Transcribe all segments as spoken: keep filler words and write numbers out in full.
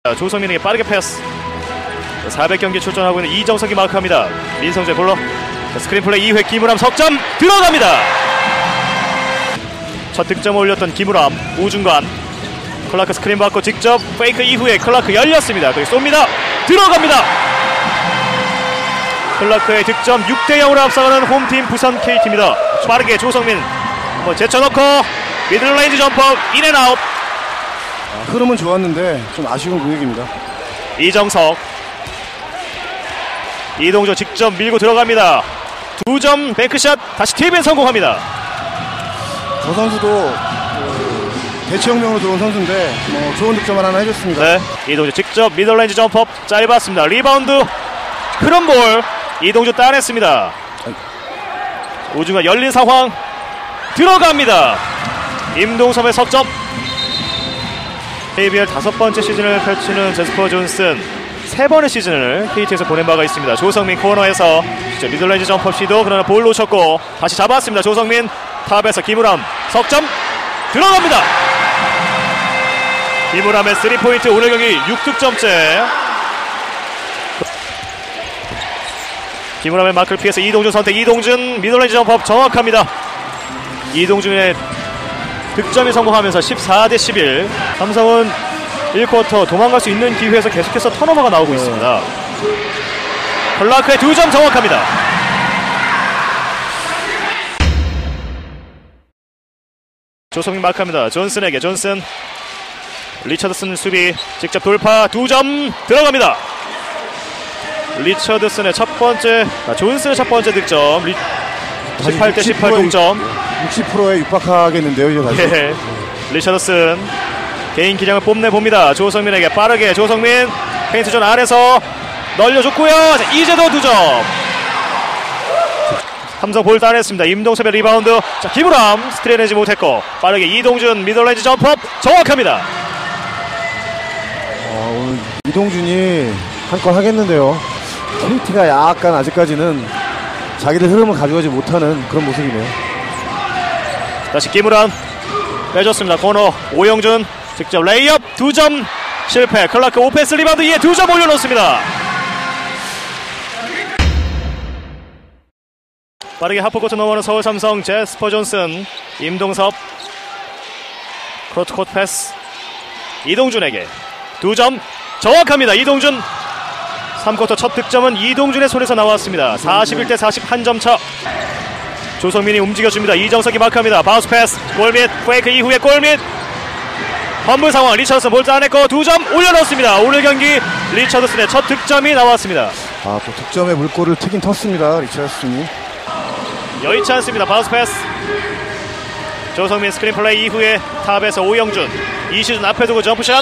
조성민에게 빠르게 패스. 사백 경기 출전하고 있는 이정석이 마크합니다. 민성재 볼러. 스크린 플레이 이후에 김우람 석점 들어갑니다. 첫 득점을 올렸던 김우람 우중간. 클라크 스크린 받고 직접 페이크 이후에 클라크 열렸습니다. 그리고 쏩니다. 들어갑니다. 클라크의 득점 육 대 영으로 앞서가는 홈팀 부산 케이티입니다. 빠르게 조성민 한번 제쳐놓고 미들레인지 점퍼 인앤아웃. 아, 흐름은 좋았는데 좀 아쉬운 분위기입니다. 이정석 이동조 직접 밀고 들어갑니다. 두 점 뱅크샷 다시 팁에 성공합니다. 저 선수도 그 대체혁명으로 들어온 선수인데 뭐 좋은 득점을 하나 해줬습니다. 네, 이동조 직접 미들레인지 점퍼 짧았습니다. 리바운드 흐름볼 이동조 따냈습니다. 우중간 열린 상황 들어갑니다. 임동섭의 석점. 케이비엘 다섯 번째 시즌을 펼치는 제스퍼 존슨 세 번의 시즌을 케이티에서 보낸 바가 있습니다. 조성민 코너에서 진짜 미들레인지 점퍼 시도 그러나 볼 놓쳤고 다시 잡았습니다. 조성민 탑에서 김우람 석점 들어갑니다. 김우람의 쓰리 포인트 오늘 경기 육 득점째. 김우람의 마크를 피해서 이동준 선택. 이동준 미들레인지 점퍼 정확합니다. 이동준의 득점이 성공하면서 십사 대 십일. 삼성은 일 쿼터 도망갈 수 있는 기회에서 계속해서 턴오버가 나오고 네. 있습니다. 클라크의 두 점 정확합니다. 조성민 마크합니다. 존슨에게 존슨 리처드슨 수비 직접 돌파 두 점 들어갑니다. 리처드슨의 첫 번째 아, 존슨의 첫 번째 득점. 리, 십팔 대 십팔 동점. 육십 퍼센트에 육박하겠는데요 이제 다시. 예. 리처드슨 개인 기량을 뽐내봅니다. 조성민에게 빠르게 조성민 페인트존 안에서 널려줬고요. 자, 이제도 두 점. 삼성 볼 따냈습니다. 임동섭의 리바운드. 자, 김우람 스트레내지 못했고 빠르게 이동준 미들레인지 점프업 정확합니다. 어, 오늘 이동준이 한 건 하겠는데요. 케이티가 약간 아직까지는 자기들 흐름을 가져가지 못하는 그런 모습이네요. 다시 김우람 빼줬습니다. 코너 오영준 직접 레이업 두 점 실패. 클라크 오펜스 리바운드 이에 두 점 올려놓습니다. 빠르게 하프코트 넘어오는 서울 삼성 제스퍼 존슨. 임동섭 크로트코트 패스 이동준에게 두 점 정확합니다. 이동준 삼 쿼터 첫 득점은 이동준의 손에서 나왔습니다. 사십일 대 사십일 점 차. 조성민이 움직여줍니다. 이정석이 마크합니다. 바운스 패스 골밑 페이크 이후에 골밑 험블 상황. 리처드슨 볼 따냈고 두 점 올려놓습니다. 오늘 경기 리처드슨의 첫 득점이 나왔습니다. 아, 또 득점의 물꼬를 트긴 텄습니다. 리처드슨이. 여의치 않습니다. 바운스 패스 조성민 스크린 플레이 이후에 탑에서 오영준 이 시즌 앞에 두고 점프샷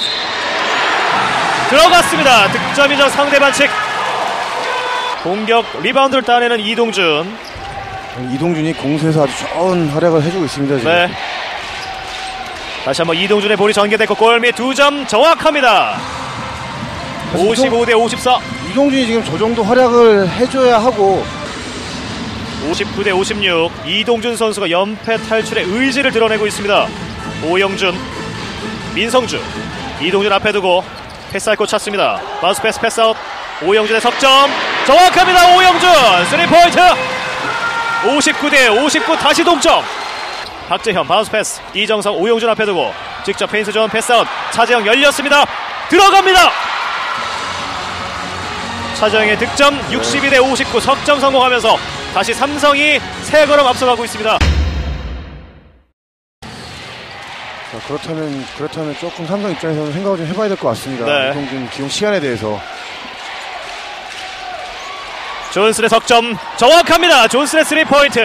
들어갔습니다. 득점이죠. 상대 반칙. 공격 리바운드를 따내는 이동준. 이동준이 공수에서 아주 좋은 활약을 해주고 있습니다 지금. 네. 다시 한번 이동준의 볼이 전개됐고 골밑 두 점 정확합니다. 오십오 대 오십사. 이동준이 지금 저 정도 활약을 해줘야 하고. 오십구 대 오십육. 이동준 선수가 연패 탈출의 의지를 드러내고 있습니다. 오영준 민성주 이동준 앞에 두고 패스할 곳 찾습니다. 바운스 패스 패스아웃. 오영준의 석점 정확합니다. 오영준 쓰리 포인트. 오십구 대 오십구 다시 동점. 박재현 바운스 패스 이정성 오영준 앞에 두고 직접 페인트 존 패스아웃. 차재영 열렸습니다. 들어갑니다. 차재영의 득점 육십이 대 오십구 석점 성공하면서 다시 삼성이 세 걸음 앞서가고 있습니다. 자, 그렇다면 그렇다면 조금 삼성 입장에서는 생각을 좀 해봐야 될 것 같습니다. 네. 이동준 기용 시간에 대해서. 존슨의 석점 정확합니다. 존슨의 쓰리 포인트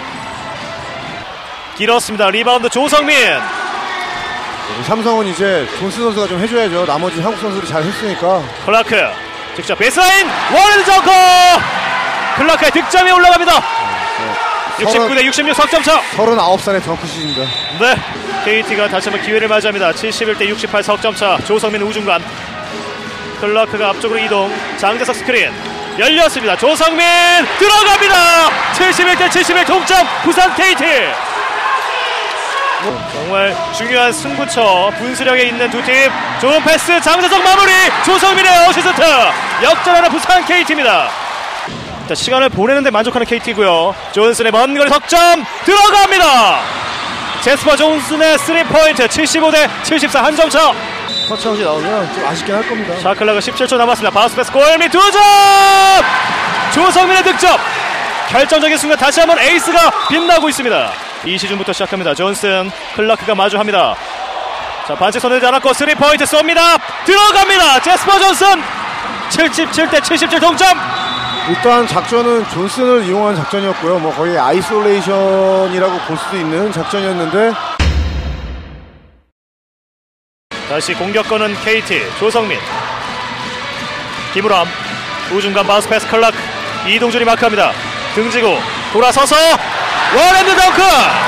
길었습니다. 리바운드 조성민. 삼성은 이제 존슨 선수가 좀 해줘야죠. 나머지 한국 선수들이 잘 했으니까. 클라크 직접 베이스라인 원핸드 정커. 클라크의 득점이 올라갑니다. 네. 육십구 대 육십육 석점차. 서른아홉 살의 덩크슛입니다. 네, 케이티가 다시 한번 기회를 맞이합니다. 칠십일 대 육십팔 석점차. 조성민 우중간. 클라크가 앞쪽으로 이동. 장재석 스크린 열렸습니다. 조성민 들어갑니다. 칠십일 대 칠십일 동점 부산 케이티. 정말 중요한 승부처 분수령에 있는 두 팀. 좋은 패스 장재석 마무리. 조성민의 어시스트. 역전하는 부산 케이티입니다. 자, 시간을 보내는데 만족하는 케이티고요. 존슨의 먼 거리 석점 들어갑니다. 제스퍼 존슨의 쓰리 포인트. 칠십오 대 칠십사 한 점 차. 터치아웃이 나오면 좀 아쉽긴 할 겁니다. 샤클락은 십칠 초 남았습니다. 바우스 패스 골밑 두 점. 조성민의 득점. 결정적인 순간 다시 한번 에이스가 빛나고 있습니다. 이 시즌부터 시작합니다. 존슨, 클라크가 마주합니다. 자, 반칙 손대지 않았고 쓰리 포인트 쏩니다. 들어갑니다. 제스퍼 존슨. 칠십칠 대 칠십칠 동점. 일단 작전은 존슨을 이용한 작전이었고요. 뭐 거의 아이솔레이션이라고 볼 수도 있는 작전이었는데 다시 공격권은 케이티. 조성민, 김우람, 우중간 바우스 패스 클라크. 이동준이 마크합니다. 등지고 돌아서서 원핸드 덩크.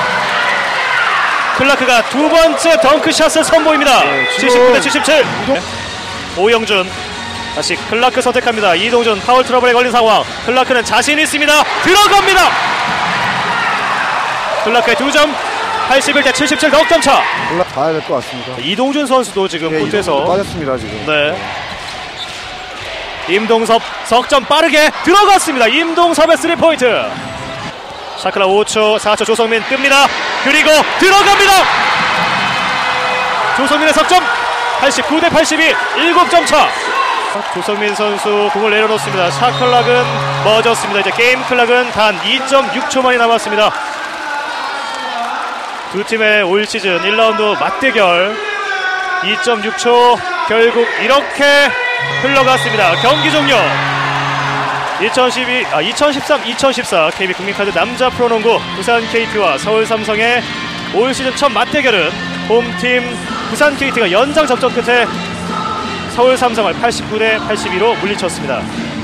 클라크가 두 번째 덩크샷을 선보입니다. 네, 칠십구 대 칠십칠. 오영준 다시 클라크 선택합니다. 이동준 파울 트러블에 걸린 상황. 클라크는 자신 있습니다. 들어갑니다. 클라크의 두 점. 팔십일 대 칠십칠 넉점 차. 올라가야 될 것 같습니다. 이동준 선수도 지금 네, 코트에서 빠졌습니다 지금. 네. 임동섭 석점 빠르게 들어갔습니다. 임동섭의 쓰리 포인트. 샤클라 오 초, 사 초. 조성민 뜹니다. 그리고 들어갑니다. 조성민의 석점. 팔십구 대 팔십이 일곱 점 차. 조성민 선수 공을 내려놓습니다. 샤클락은 멎었습니다. 이제 게임 클락은 단 이 점 육 초 만이 남았습니다. 두 팀의 올 시즌 일 라운드 맞대결. 이 점 육 초 결국 이렇게 흘러갔습니다. 경기 종료. 이천십이, 아, 이천십삼 이천십사 케이비 국민카드 남자 프로농구 부산 케이티와 서울 삼성의 올 시즌 첫 맞대결은 홈팀 부산 케이티가 연장 접전 끝에 서울 삼성을 팔십구 대 팔십이로 물리쳤습니다.